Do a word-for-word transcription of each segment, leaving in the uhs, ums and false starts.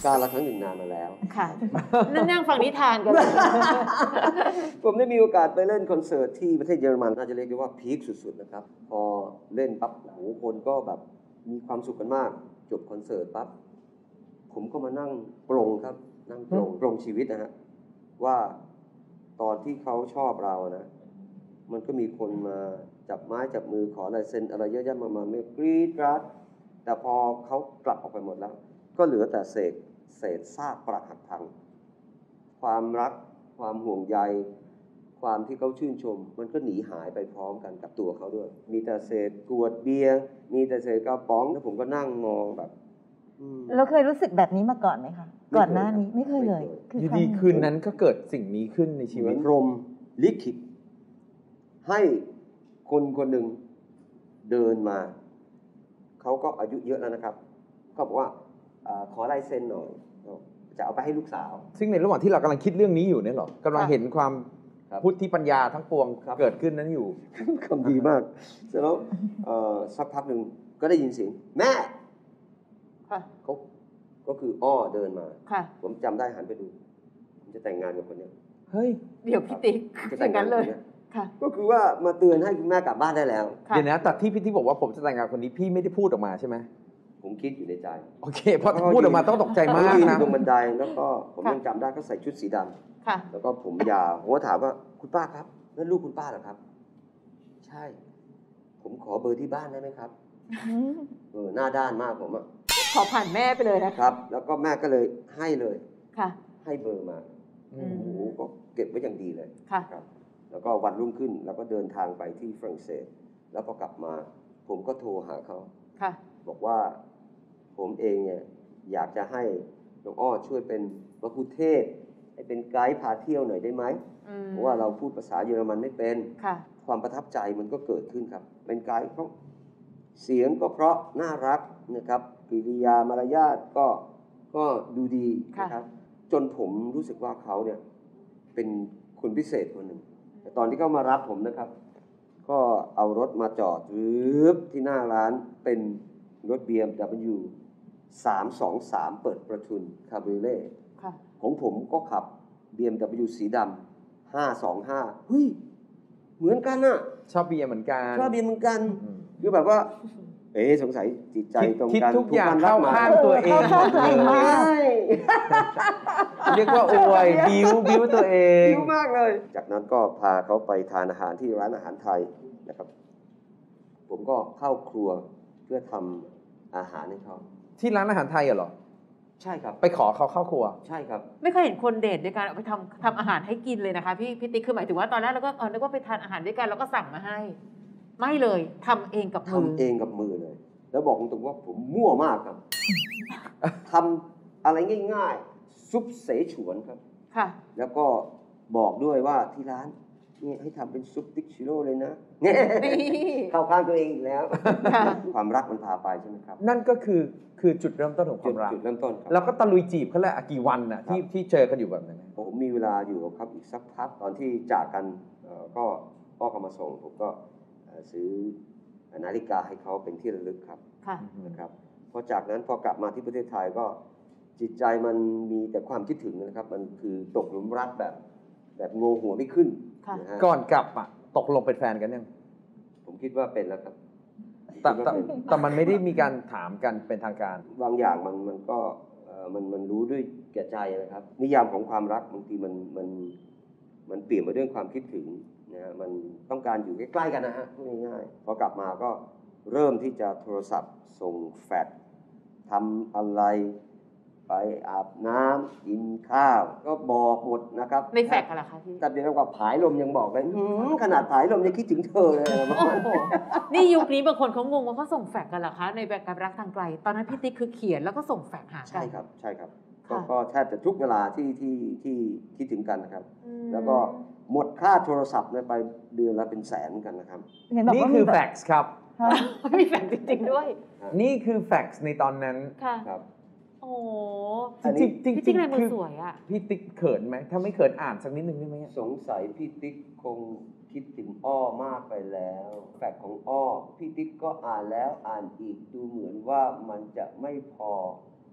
การละครั้งหนึ่งนานมาแล้วค่ะนั่นนั่งฟังนิทานกันเลยผมได้มีโอกาสไปเล่นคอนเสิร์ตที่ประเทศเยอรมันน่าจะเรียกได้ว่าพีคสุดๆนะครับพอเล่นปั๊บโอ้โหคนก็แบบมีความสุขกันมากจบคอนเสิร์ตปั๊บผมก็มานั่งปลงครับนั่งปลงปลงชีวิตนะฮะว่าตอนที่เขาชอบเรานะมันก็มีคนมาจับไม้จับมือขอลายเซ็นอะไรเยอะแยะมากมายไม่กรี๊ดกราดแต่พอเขากลับออกไปหมดแล้วก็เหลือแต่เศษเศษซากปรักหักพังความรักความห่วงใยความที่เขาชื่นชมมันก็หนีหายไปพร้อมกันกับตัวเขาด้วยมีแต่เศษขวดเบียร์มีแต่เศษกระป๋องแล้วผมก็นั่งมองแบบเราเคยรู้สึกแบบนี้มาก่อนไหมคะก่อนหน้านี้ไม่เคยเลยอยู่ดีคืนนั้นก็เกิดสิ่งนี้ขึ้นในชีวิตพรหมลิขิตให้คนคนหนึ่งเดินมาเขาก็อายุเยอะแล้วนะครับเขาบอกว่าขอลายเซ็นหน่อยจะเอาไปให้ลูกสาวซึ่งในระหว่างที่เรากำลังคิดเรื่องนี้อยู่เนี่ยหรอกำลังเห็นความพุทธิปัญญาทั้งปวงเกิดขึ้นนั้นอยู่คำดีมากเสร็จแล้วสักพักหนึ่งก็ได้ยินเสียงแม่เขาก็คืออ้อเดินมาผมจำได้หันไปดูผมจะแต่งงานกับคนนี้เฮ้ยเดี๋ยวพี่ติ๊กแต่งงานเลยก็คือว่ามาเตือนให้คุณแม่กลับบ้านได้แล้วเดี๋ยวนะแต่ที่พี่ติ๊กบอกว่าผมจะแต่งงานคนนี้พี่ไม่ได้พูดออกมาใช่ไหมผมคิดอยู่ในใจโอเคพอพูดออกมาต้องตกใจมากนะตรงบันไดแล้วก็ผมยังจำได้ก็ใส่ชุดสีดำแล้วก็ผมยาวผมก็ถามว่าคุณป้าครับนั่นลูกคุณป้าเหรอครับใช่ผมขอเบอร์ที่บ้านได้ไหมครับเออหน้าด้านมากผมอ่ะขอผ่านแม่ไปเลยนะครับแล้วก็แม่ก็เลยให้เลยให้เบอร์มาโอ้โหก็เก็บไว้อย่างดีเลยครับแล้วก็วันรุ่งขึ้นเราก็เดินทางไปที่ฝรั่งเศสแล้วพอกลับมาผมก็โทรหาเขาบอกว่าผมเองเนี่ยอยากจะให้น้องอ้อช่วยเป็นมะคุเทศให้เป็นไกด์พาเที่ยวหน่อยได้ไหมเพราะว่าเราพูดภาษาเยอรมันไม่เป็นความประทับใจมันก็เกิดขึ้นครับเป็นไกด์เขาเสียงก็เพราะน่ารักนะครับกิริยามารยาทก็ก็ดูดีนะครับจนผมรู้สึกว่าเขาเนี่ยเป็นคนพิเศษคนหนึ่งแต่ตอนที่เขามารับผมนะครับก็เอารถมาจอดรึบที่หน้าร้านเป็นรถ บี เอ็ม ดับเบิลยู สามสองสามเปิดประทุนคาบริเล่ของผมก็ขับ บี เอ็ม ดับเบิลยู สีดำห้าสองห้าเฮ้ยเหมือนกันน่ะชอบ บี เอ็ม เหมือนกันชอบ บี เอ็ม เหมือนกันคือแบบว่าเอ๊ะสงสัยจิตใจตรงกันทุกอย่างเข้าข้างตัวเองเข้าตัวเองมากเรียกว่าอวยบิ้วบิ้วตัวเองบิ้วมากเลยจากนั้นก็พาเขาไปทานอาหารที่ร้านอาหารไทยนะครับผมก็เข้าครัวเพื่อทำอาหารให้เขาที่ร้านอาหารไทยเหรอใช่ครับไปขอเขาเข้าครัวใช่ครับไม่เคยเห็นคนเดทด้วยกันเอาไปทำทำอาหารให้กินเลยนะคะพี่พี่ติ๊กคือหมายถึงว่าตอนแรกเราก็เออนึกว่าไปทานอาหารด้วยกันแล้วก็สั่งมาให้ไม่เลยทำเองกับมือทำเองกับมือเลยแล้วบอกตรงๆว่าผมมั่วมากครับทำอะไรง่ายๆซุปเสฉวนครับค่ะแล้วก็บอกด้วยว่าที่ร้านนี่ให้ทำเป็นซุปติ๊กชิโร่เลยนะเข้าข้างตัวเองอีกแล้วความรักมันพาไปใช่ไหมครับนั่นก็คือคือจุดเริ่มต้นของความรักจุดเริ่มต้นครับแล้วก็ตะลุยจีบเขาแหละกี่วันน่ะที่ที่เจอกันอยู่แบบนั้นผมมีเวลาอยู่ครับอีกสักพักตอนที่จากกันก็พ่อก็มาส่งผมก็ซื้อนาฬิกาให้เขาเป็นที่ระลึกครับนะครับพอจากนั้นพอกลับมาที่ประเทศไทยก็จิตใจมันมีแต่ความคิดถึงนะครับมันคือตกหลุมรักแบบแบบงงหัวไม่ขึ้นก่อนกลับอ่ะตกลงเป็นแฟนกันยังผมคิดว่าเป็นแล้วครับแต่แต่มันไม่ได้มีการถามกันเป็นทางการบางอย่างมันมันก็มันมันรู้ด้วยแก่ใจนะครับนิยามของความรักบางทีมันมันมันเปลี่ยนมาด้วยความคิดถึงนะมันต้องการอยู่ใกล้ๆกันนะฮะพูดง่ายๆพอกลับมาก็เริ่มที่จะโทรศัพท์ส่งแฟกซ์ทำอะไรไปอาบน้ำกินข้าวก็บอกหมดนะครับในแฟกซ์กันเหรอคะพี่แต่เดี๋ยวกับผายลมยังบอกเลยขนาดผายลมยังคิดถึงเธอเลยนี่ยุคนี้บางคนเขางงว่าเขาส่งแฟกซ์กันเหรอคะในแบบการรักทางไกลตอนนั้นพี่ติ๊กคือเขียนแล้วก็ส่งแฟกซ์หากันใช่ครับใช่ครับก็แทบจะทุกเวลาที่ที่ที่คิดถึงกันนะครับแล้วก็หมดค่าโทรศัพท์ไปเดือนละเป็นแสนกันนะครับนี่คือแฟกซ์ครับมีแฟกซ์จริงๆด้วยนี่คือแฟกซ์ในตอนนั้นครับโอ้จริงจริงพี่ติ๊กลายมือสวยอ่ะพี่ติ๊กเขินไหมถ้าไม่เขินอ่านสักนิดนึงได้ไหมสงสัยพี่ติ๊กคงคิดถึงอ้อมากไปแล้วแฟกซ์ของอ้อพี่ติ๊กก็อ่านแล้วอ่านอีกดูเหมือนว่ามันจะไม่พอส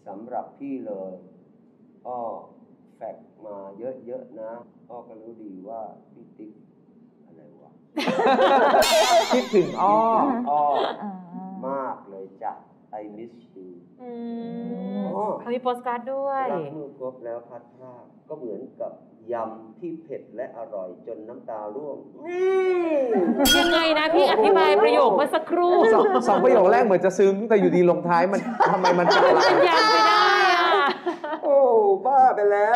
สำหรับพี่เลยอ้อแฟกซ์มาเยอะๆนะอ้อก็รู้ดีว่าพี่ติ๊กอะไรวะคิดถึงอ้ออ้ออ่ามากเลยจ้ะ I miss you อืมอ๋อเขามีโปสการ์ดด้วยรักเมื่อพบแล้วพัดพรากก็เหมือนกับยำที่เผ็ดและอร่อยจนน้ำตาร่วงนี่ยังไงนะพี่อธิบายประโยคเมื่อสักครู่สองสองประโยคแรกเหมือนจะซึ้งแต่อยู่ดีลงท้ายมันทำไมมันเป็นอะไรมันยังไปได้อะโอ้บ้าไปแล้ว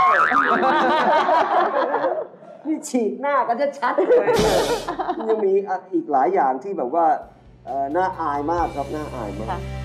นี่ฉีกหน้ากันชัดๆเลยยังมีอ่ะอีกหลายอย่างที่แบบว่าเอ่อน่าอายมากครับน่าอายมากค่ะ